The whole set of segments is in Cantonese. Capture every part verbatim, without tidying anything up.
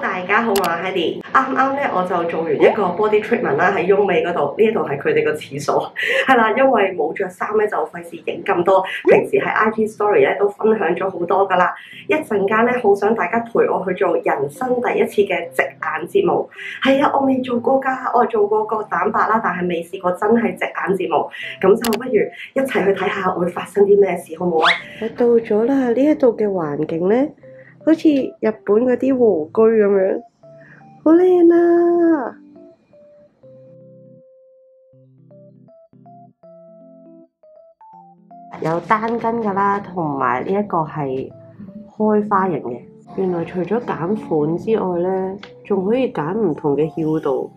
大家好，我係 Hedy。啱啱咧我就做完一個 body treatment 啦，喺雍美嗰度，呢一度係佢哋個廁所，係啦，因為冇着衫咧就費事影咁多。平時喺 I G story 咧都分享咗好多噶啦，一陣間咧好想大家陪我去做人生第一次嘅直眼睫毛。係啊，我未做過㗎，我做過個蛋白啦，但係未試過真係直眼睫毛。咁就不如一齊去睇下會發生啲咩事，好唔好啊？我到咗啦，呢一度嘅環境咧，好似日本嗰啲和居咁樣，好靚啊！有單根噶啦，同埋呢一個係開花型嘅。原來除咗揀款之外咧，仲可以揀唔同嘅翹度。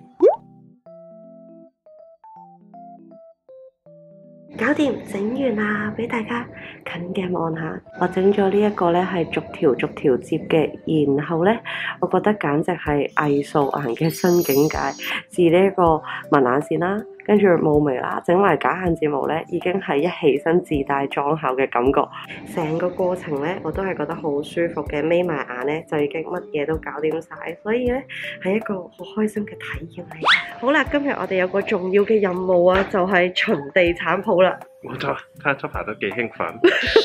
搞掂，整完啦，俾大家近嘅望下。我整咗呢一個咧係逐條逐條接嘅，然後咧，我覺得簡直係藝術顏嘅新境界。自呢一個紋眼線啦，跟住霧眉啦，整埋假眼睫毛咧，已經係一起身自帶妝效嘅感覺。成個過程咧，我都係覺得好舒服嘅，眯埋眼咧就已經乜嘢都搞掂晒，所以咧係一個好開心嘅體驗嚟。好啦，今日我哋有個重要嘅任務啊，就係巡地產鋪啦。 冇錯，睇出排都幾興奮。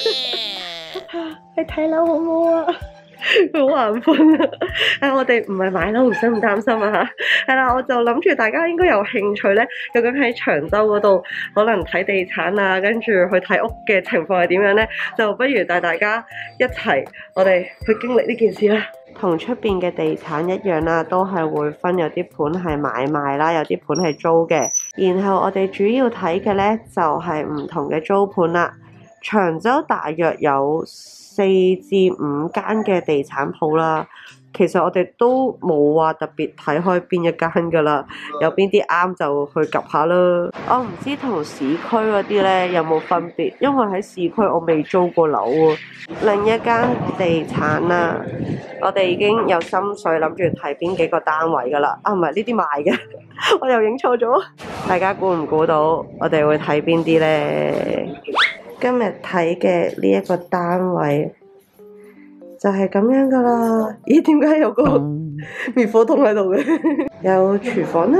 去睇樓好唔好啊？好眼瞓啊！誒，我哋唔係買樓，唔使咁擔心啊嚇。係啦，我就諗住大家應該有興趣咧，究竟喺長洲嗰度可能睇地產啊，跟住去睇屋嘅情況係點樣咧？就不如帶大家一齊，我哋去經歷呢件事啦。同出邊嘅地產一樣啦，都係會分有啲盤係買賣啦，有啲盤係租嘅。然後我哋主要睇嘅咧就係唔同嘅租盤啦。長洲大約有四至五間嘅地產鋪啦，其實我哋都冇話特別睇開邊一間噶啦，有邊啲啱就去 𥄫 下啦。我唔知同市區嗰啲咧有冇分別，因為喺市區我未租過樓喎。另一間地產啦，我哋已經有心水諗住睇邊幾個單位噶啦。啊，唔係呢啲賣嘅，我又影錯咗。大家估唔估到我哋會睇邊啲咧？今日睇嘅呢一個單位就係咁樣噶啦。咦？點解有個滅火筒喺度嘅？有廚房啦、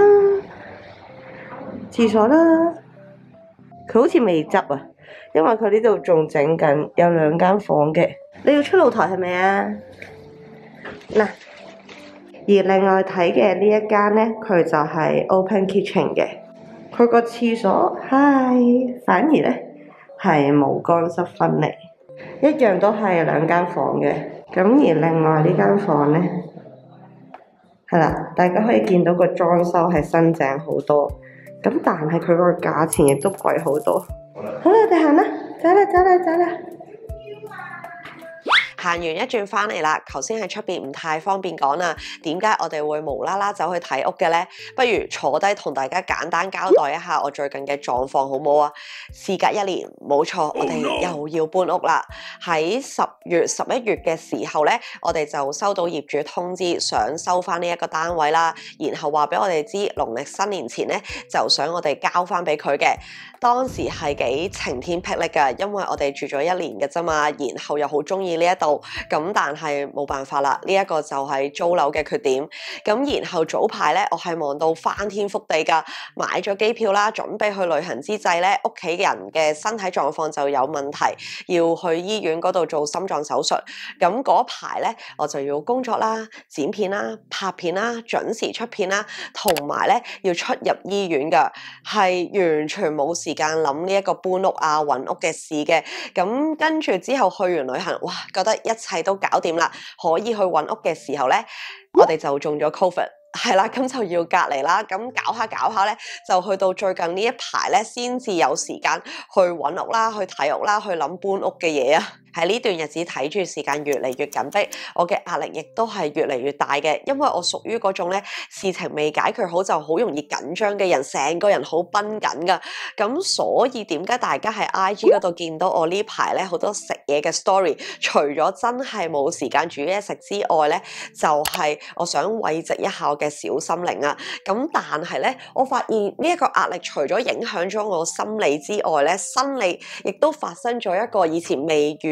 廁所啦，佢好似未執啊，因為佢呢度仲整緊，有兩間房嘅。你要出露台係咪啊？嗱，而另外睇嘅呢一間咧，佢就係 open kitchen 嘅，佢個廁所係反而咧。係冇乾濕分離，一樣都係兩間房嘅。咁而另外呢間房咧，係啦，大家可以見到個裝修係新淨好多。咁但係佢個價錢亦都貴好多。好啦，我哋行啦，走啦，走啦，走啦。行完一轉返嚟啦，頭先喺出邊唔太方便講啦。點解我哋會無啦啦走去睇屋嘅呢？不如坐低同大家簡單交代一下我最近嘅狀況好唔好啊？事隔一年，冇錯，我哋又要搬屋啦。喺十月、十一月嘅時候呢，我哋就收到業主通知，想收翻呢一個單位啦。然後話俾我哋知，農曆新年前呢，就想我哋交翻俾佢嘅。當時係幾晴天霹靂㗎，因為我哋住咗一年嘅啫嘛，然後又好中意呢一度。咁但係冇辦法啦，呢一個就係租樓嘅缺點。咁然後早排咧，我係忙到翻天覆地噶，買咗機票啦，準備去旅行之際咧，屋企人嘅身體狀況就有問題，要去醫院嗰度做心臟手術。咁嗰排咧，我就要工作啦、剪片啦、拍片啦、準時出片啦，同埋咧要出入醫院噶，係完全冇時間諗呢一個搬屋啊、揾屋嘅事嘅。咁跟住之後去完旅行，哇，覺得一切都搞掂啦，可以去揾屋嘅時候咧，我哋就中咗 Covid。係啦，咁就要隔離啦。咁搞下搞下咧，就去到最近呢一排咧，先至有時間去揾屋啦，去睇屋啦，去諗搬屋嘅嘢啊。喺呢段日子睇住時間越嚟越緊迫，我嘅壓力亦都係越嚟越大嘅，因為我屬於嗰種咧事情未解決好就好容易緊張嘅人，成個人好繃緊噶。咁所以點解大家喺 I G 嗰度見到我呢排咧好多食嘢嘅 story， 除咗真係冇時間煮嘢食之外咧，就係、是、我想慰藉一下我嘅小心靈啊。咁但係咧，我發現呢一個壓力除咗影響咗我心理之外咧，生理亦都發生咗一個以前未遇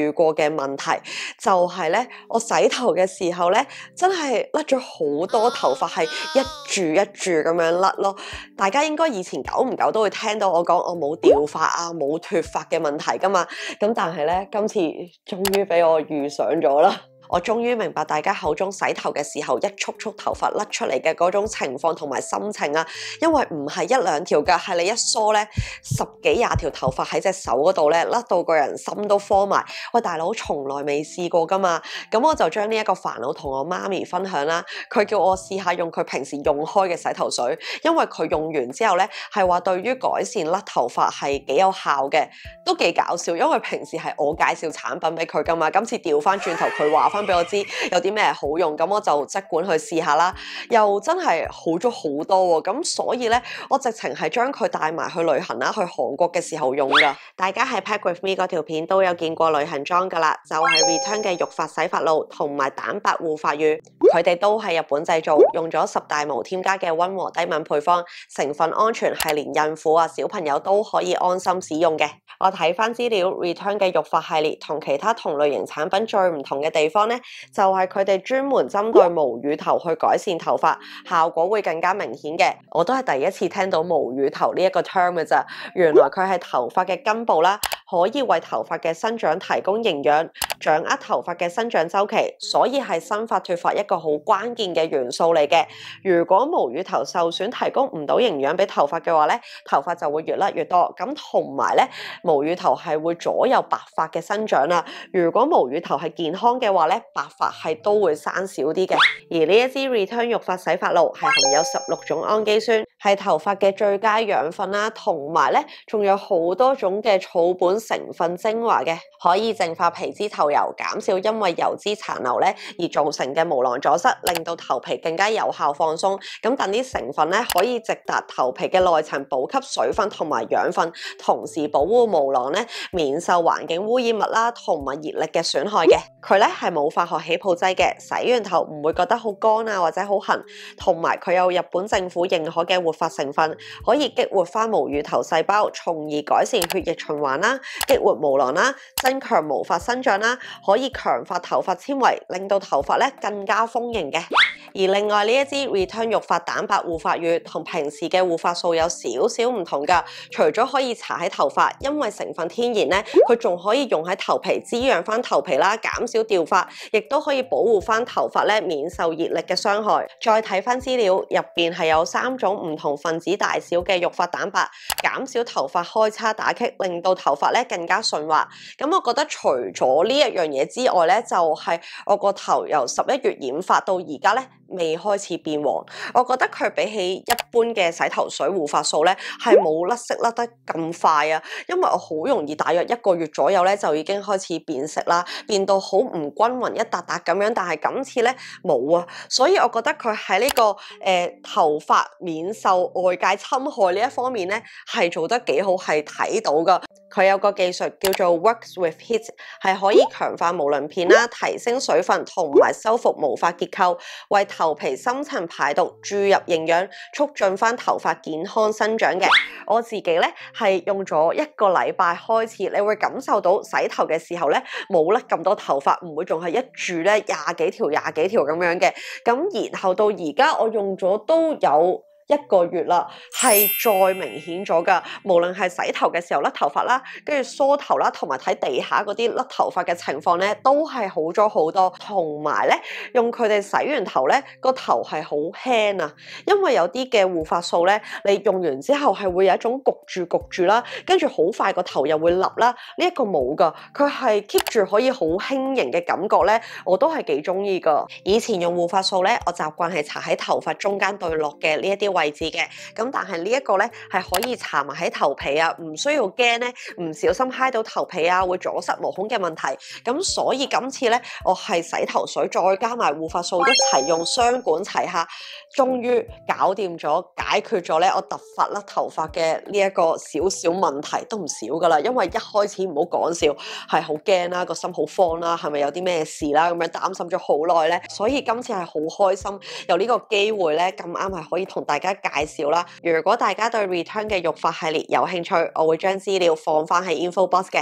遇過嘅問題，就係咧我洗頭嘅時候咧，真係甩咗好多頭髮，係一柱一柱咁樣甩咯。大家應該以前久唔久都會聽到我講我冇掉髮啊、冇脫髮嘅問題噶嘛，咁但係咧今次終於俾我遇上咗啦。我終於明白大家口中洗頭嘅時候一束束頭髮甩出嚟嘅嗰種情況同埋心情啊，因為唔係一兩條㗎，係你一梳咧十幾廿條頭髮喺隻手嗰度咧，甩到個人心都慌埋。喂，大佬從來未試過㗎嘛，咁我就將呢一個煩惱同我媽咪分享啦。佢叫我試下用佢平時用開嘅洗頭水，因為佢用完之後咧係話對於改善甩頭髮係幾有效嘅，都幾搞笑。因為平時係我介紹產品俾佢㗎嘛，今次調翻轉頭佢話翻俾我知有啲咩好用，咁我就即管去試下啦，又真係好咗好多喎。咁所以咧，我直情係將佢帶埋去旅行啦，去韓國嘅時候用噶。大家喺 Pack with me 嗰條片都有見過旅行裝噶啦，就係 Return 嘅育髮洗髮露同埋蛋白護髮乳，佢哋都係日本製造，用咗十大無添加嘅溫和低敏配方，成分安全，係連孕婦啊小朋友都可以安心使用嘅。我睇翻資料 ，Return 嘅育髮系列同其他同類型產品最唔同嘅地方咧，就係佢哋專門針對無乳頭去改善頭髮，效果會更加明顯嘅。我都係第一次聽到無乳頭呢一個 term 嘅咋，原來佢係頭髮嘅根部啦，可以為頭髮嘅生長提供營養，掌握頭髮嘅生長周期，所以係新髮脫髮一個好關鍵嘅元素嚟嘅。如果無乳頭受損，提供唔到營養俾頭髮嘅話咧，頭髮就會越甩越多。咁同埋咧，無乳頭係會左右白髮嘅生長啦。如果無乳頭係健康嘅話咧，白髮係都會生少啲嘅。而呢一支 Return 育髮洗髮露係含有十六種氨基酸，係頭髮嘅最佳養分啦，同埋咧仲有好多種嘅草本成分精華嘅，可以淨化皮脂頭油，減少因為油脂殘留咧而造成嘅毛囊阻塞，令到頭皮更加有效放鬆。咁等啲成分咧可以直達頭皮嘅內層，補給水分同埋養分，同時保護毛囊咧免受環境污染物啦同埋熱力嘅損害嘅。佢咧係冇化學起泡劑嘅，洗完頭唔會覺得好乾啊或者好痕，同埋佢有日本政府認可嘅活髮成分，可以激活翻無乳頭細胞，從而改善血液循環啦，激活毛囊啦，增強毛髮生長啦，可以強化頭髮纖維，令到頭髮咧更加豐盈嘅。而另外呢一支 Return 育髮蛋白護髮乳同平時嘅護髮素有少少唔同㗎，除咗可以搽喺頭髮，因為成分天然咧，佢仲可以用喺頭皮滋養翻頭皮啦，減少掉髮，亦都可以保護翻頭髮咧免受熱力嘅傷害。再睇翻資料，入邊係有三種唔同分子大小嘅育髮蛋白，減少頭髮開叉打棘，令到頭髮咧更加順滑。咁我覺得除咗呢一樣嘢之外咧，就係、是、我個頭由十一月染髮到而家咧，未開始變黃。我覺得佢比起一般嘅洗頭水護髮素咧，係冇甩色甩得咁快啊。因為我好容易大約一個月左右咧，就已經開始變色啦，變到好唔均勻一笪笪咁樣。但係今次咧冇啊，所以我覺得佢喺呢個誒、呃、頭髮免受外界侵害呢一方面咧，係做得幾好，係睇到噶。佢有個技術叫做 Works with Heat， 係可以強化毛鱗片啦，提升水分同埋修復毛髮結構，為頭皮深層排毒注入營養，促進翻頭髮健康生長嘅。我自己咧係用咗一個禮拜開始，你會感受到洗頭嘅時候咧冇甩咁多頭髮，唔會仲係一柱咧廿幾條廿幾條咁樣嘅。咁然後到而家我用咗都有一個月啦，係再明顯咗噶。無論係洗頭嘅時候甩頭髮啦，跟住梳頭啦，同埋睇地下嗰啲甩頭髮嘅情況咧，都係好咗好多。同埋咧，用佢哋洗完頭咧，個頭係好輕啊。因為有啲嘅護髮素咧，你用完之後係會有一種焗住焗住啦，跟住好快個頭又會立啦。呢一個冇噶，佢係 keep 住可以好輕盈嘅感覺咧，我都係幾中意噶。以前用護髮素咧，我習慣係搽喺頭髮中間對落嘅呢一啲位置嘅，咁但係呢一個咧係可以搽埋喺頭皮啊，唔需要驚咧唔小心揩到頭皮啊會阻塞毛孔嘅問題。咁所以今次咧我係洗頭水再加埋護髮素一齊用，雙管齊下，終於搞掂咗，解決咗咧我突發甩頭髮嘅呢一個少少問題，都唔少噶啦。因為一開始唔好講笑，係好驚啦，個心好慌啦，係咪有啲咩事啦，咁樣擔心咗好耐咧。所以今次係好開心有呢個機會咧，咁啱係可以同大家介紹啦。如果大家對 Return 嘅育髮系列有興趣，我會將資料放翻喺 info box 嘅。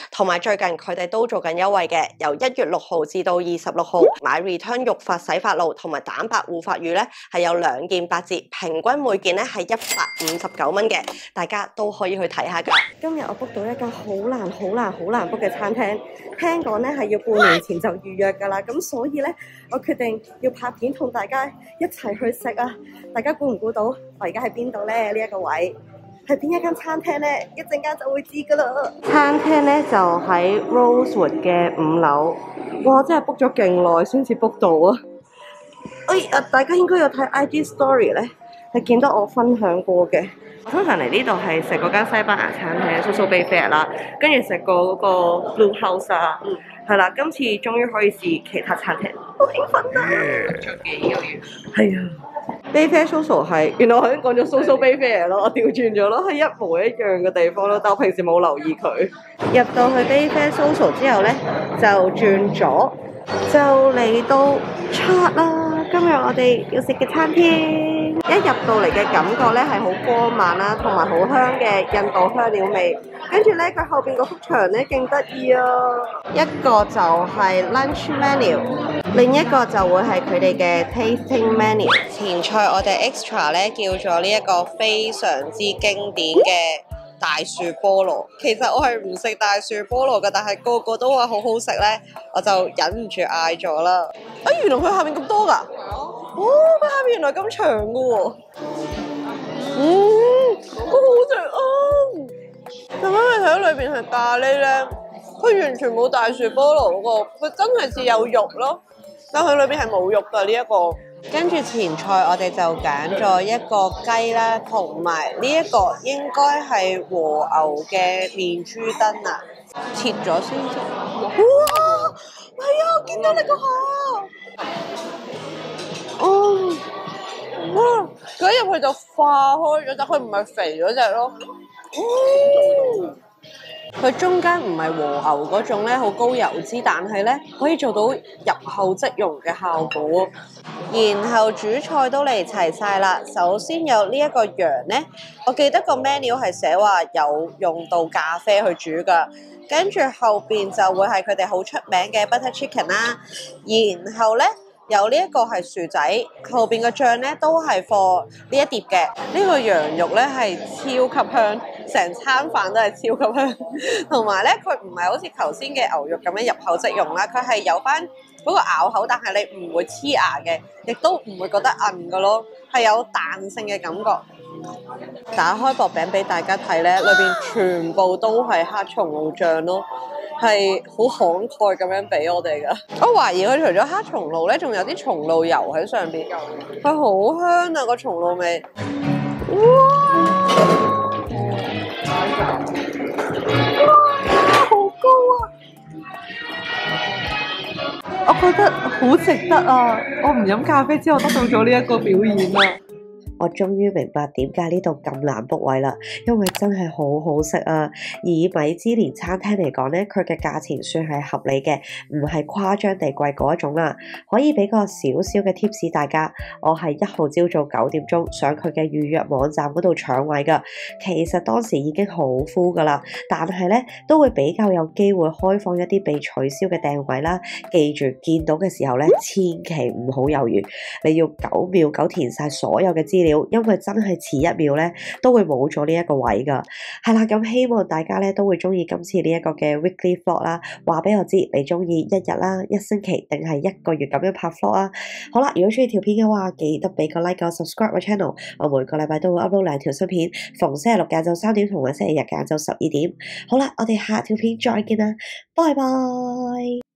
同埋最近佢哋都做緊優惠嘅，由一月六號至到二十六號買 Return 育髮洗髮露同埋蛋白護髮乳咧，係有兩件八折，平均每件咧係一百五十九蚊嘅，大家都可以去睇下㗎。今日我 book 到一間好難、好難、好難 book 嘅餐廳，聽講咧係要半年前就預約㗎啦，咁所以咧我決定要拍片同大家一齊去食啊！大家估唔估到我而家喺邊度咧？呢、這、一個位係邊一間餐廳咧？一陣間就會知㗎啦。餐廳咧就喺 Rosewood 嘅五樓。哇！真係 book 咗勁耐先至 book 到啊！哎呀，大家應該有睇 I G Story 咧，係見到我分享過嘅。我通常嚟呢度係食嗰間西班牙餐廳 Soso Bayfair 啦，跟住食過嗰個 Blue House 啊，係啦，今次終於可以試其他餐廳，好興奮啊！ 出幾個月？ 係啊 ，Bayfair Soso 係原來我已經講咗 Soso Bayfair 咯，我調轉咗咯，係一模一樣嘅地方咯，但我平時冇留意佢。入到去 Bayfair Soso 之後咧，就轉咗，就嚟到 Chaat 啦。今日我哋要食嘅餐廳，一入到嚟嘅感覺咧係好光猛啦，同埋好香嘅印度香料味。跟住咧，佢後邊嗰幅牆咧勁得意啊！一個就係 lunch menu， 另一個就會係佢哋嘅 tasting menu。前菜我哋 extra 咧叫咗呢一個非常之經典嘅大樹菠蘿。其實我係唔食大樹菠蘿嘅，但係個個都話好好食咧，我就忍唔住嗌咗啦。啊，原來佢下面咁多㗎！哦，佢下面原來咁長㗎喎。嗯，好好食啊！咁因為佢喺裏邊係咖喱咧，佢完全冇大樹菠蘿嗰個，佢真係似有肉咯，但佢裏邊係冇肉㗎呢一個。跟住前菜我哋就揀咗一個雞啦，同埋呢一個應該係和牛嘅面珠燈啊，切咗先啫。哇！係啊，我見到你個下。哦，哇！佢一入去就化開咗，但佢唔係肥嗰隻咯。嗯，佢中間唔係和牛嗰種咧，好高油脂，但係咧可以做到入口即溶嘅效果。然後主菜都嚟齊晒啦。首先有呢一個羊咧，我記得個 menu 係寫話有用到咖啡去煮噶。跟住後邊就會係佢哋好出名嘅 butter chicken 啦。然後咧有呢一個係薯仔，後邊個醬咧都係放呢一碟嘅。呢個羊肉咧係超級香，成餐飯都係超級香。同埋咧佢唔係好似頭先嘅牛肉咁樣入口即溶啦，佢係有翻嗰個咬口，但係你唔會黐牙嘅，亦都唔會覺得韌嘅咯，係有彈性嘅感覺。打開薄餅俾大家睇咧，裏邊全部都係黑松露醬咯，係好慷慨咁樣俾我哋噶。我懷疑佢除咗黑松露咧，仲有啲松露油喺上邊，佢好香啊個松露味。哇！哇！好高啊！我覺得好值得啊！我唔飲咖啡之後得到咗呢一個表演啊！我終於明白點解呢度咁難 book 位啦，因為真係好好食啊！以米芝蓮餐廳嚟講咧，佢嘅價錢算係合理嘅，唔係誇張地貴嗰一種啊。可以俾個少少嘅 tips 大家，我係一號朝早九點鐘上佢嘅預約網站嗰度搶位噶。其實當時已經好 full 噶啦，但係咧都會比較有機會開放一啲被取消嘅訂位啦。記住見到嘅時候咧，千祈唔好猶豫，你要九秒九填晒所有嘅資料。因為真係遲一秒咧，都會冇咗呢一個位噶。係啦，咁希望大家咧都會中意今次呢一個嘅 weekly vlog 啦。話俾我知你中意一日啦、一星期定係一個月咁樣拍 vlog 啊。好啦，如果中意條片嘅話，記得俾個 like 個 subscribe 個 channel。我每個禮拜都會 upload 兩條新片，逢星期六晏晝三點同埋星期日晏晝十二點。好啦，我哋下條片再見啦，拜拜。